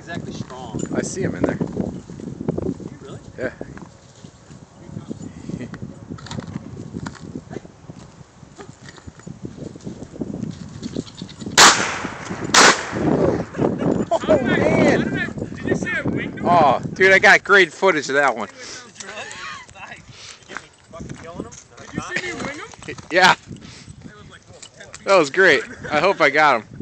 exactly strong. I see him in there. You really? Yeah. Oh man! Did you see I winged him? Oh, dude, I got great footage of that one. Did you see me wing him? Yeah, that was great. I hope I got him.